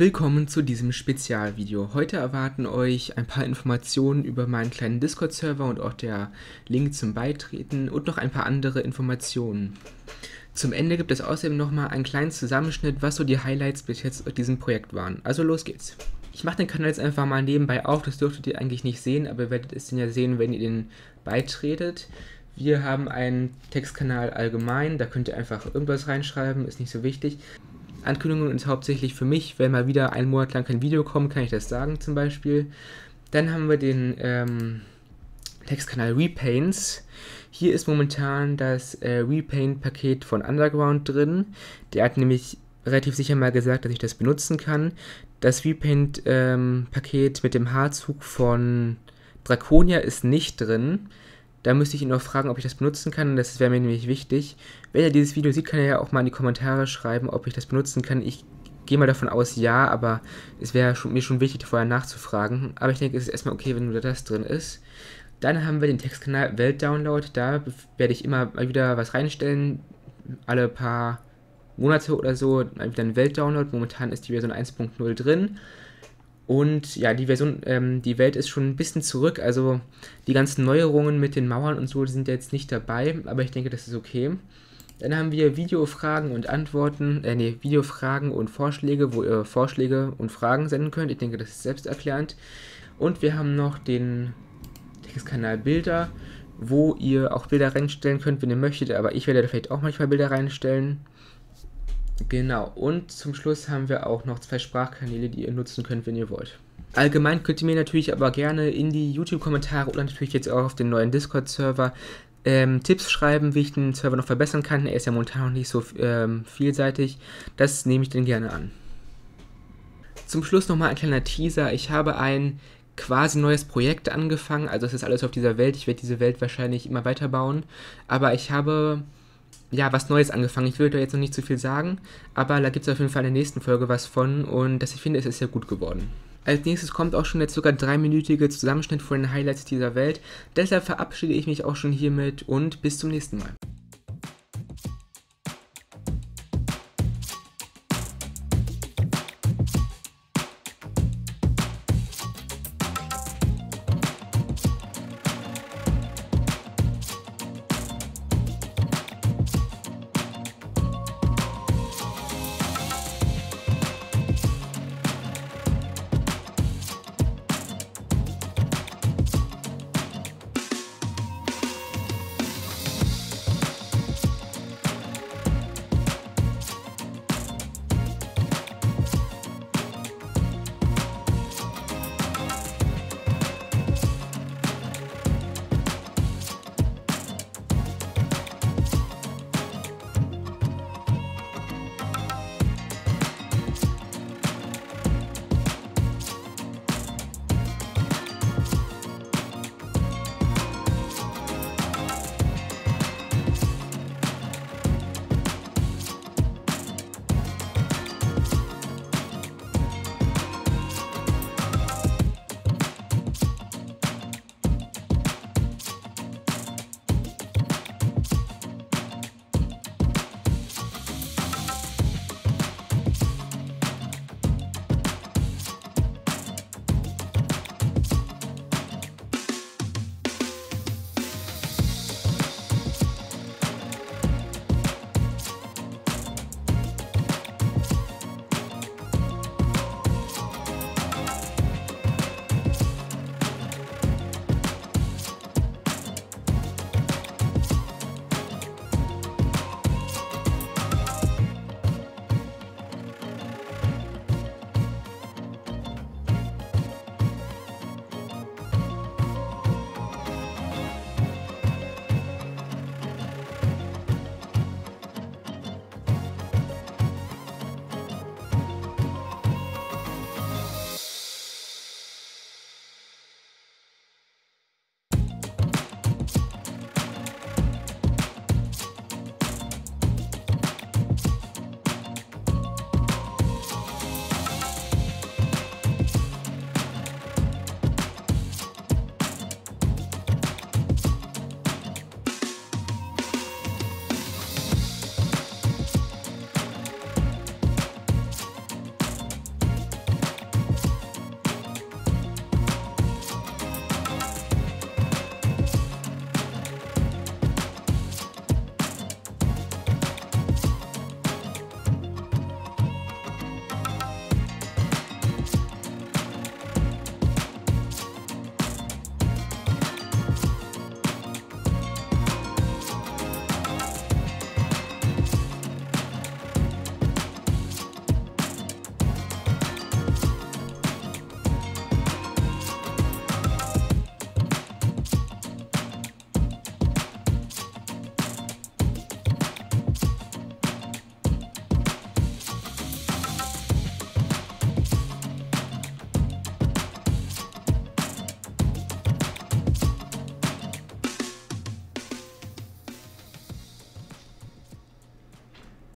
Willkommen zu diesem Spezialvideo. Heute erwarten euch ein paar Informationen über meinen kleinen Discord-Server und auch der Link zum Beitreten und noch ein paar andere Informationen. Zum Ende gibt es außerdem nochmal einen kleinen Zusammenschnitt, was so die Highlights bis jetzt aus diesem Projekt waren. Also los geht's. Ich mache den Kanal jetzt einfach mal nebenbei auf, das dürftet ihr eigentlich nicht sehen, aber ihr werdet es dann ja sehen, wenn ihr den beitretet. Wir haben einen Textkanal allgemein, da könnt ihr einfach irgendwas reinschreiben, ist nicht so wichtig. Ankündigungen ist hauptsächlich für mich, wenn mal wieder einen Monat lang kein Video kommt, kann ich das sagen zum Beispiel. Dann haben wir den Textkanal Repaints. Hier ist momentan das Repaint-Paket von Underground drin. Der hat nämlich relativ sicher mal gesagt, dass ich das benutzen kann. Das Repaint-Paket mit dem Haarzug von Draconia ist nicht drin. Da müsste ich ihn noch fragen, ob ich das benutzen kann, das wäre mir nämlich wichtig. Wenn er dieses Video sieht, kann er ja auch mal in die Kommentare schreiben, ob ich das benutzen kann. Ich gehe mal davon aus, ja, aber es wäre mir schon wichtig, vorher nachzufragen. Aber ich denke, es ist erstmal okay, wenn nur das drin ist. Dann haben wir den Textkanal Weltdownload, da werde ich immer mal wieder was reinstellen, alle paar Monate oder so, mal wieder ein Weltdownload. Momentan ist die Version 1.0 drin. Und ja, die Welt ist schon ein bisschen zurück, also die ganzen Neuerungen mit den Mauern und so sind jetzt nicht dabei, aber ich denke, das ist okay. Dann haben wir Videofragen und Antworten, Videofragen und Vorschläge, wo ihr Vorschläge und Fragen senden könnt. Ich denke, das ist selbsterklärend. Und wir haben noch den Textkanal Bilder, wo ihr auch Bilder reinstellen könnt, wenn ihr möchtet, aber ich werde da vielleicht auch manchmal Bilder reinstellen. Genau, und zum Schluss haben wir auch noch 2 Sprachkanäle, die ihr nutzen könnt, wenn ihr wollt. Allgemein könnt ihr mir natürlich aber gerne in die YouTube-Kommentare oder natürlich jetzt auch auf den neuen Discord-Server Tipps schreiben, wie ich den Server noch verbessern kann. Er ist ja momentan noch nicht so vielseitig. Das nehme ich dann gerne an. Zum Schluss nochmal ein kleiner Teaser. Ich habe ein quasi neues Projekt angefangen. Also es ist alles auf dieser Welt. Ich werde diese Welt wahrscheinlich immer weiterbauen. Aber ich habe was Neues angefangen. Ich will da jetzt noch nicht zu viel sagen, aber da gibt es auf jeden Fall in der nächsten Folge was von und das, ich finde, es ist sehr gut geworden. Als nächstes kommt auch schon jetzt sogar 3-minütige Zusammenschnitt von den Highlights dieser Welt. Deshalb verabschiede ich mich auch schon hiermit und bis zum nächsten Mal.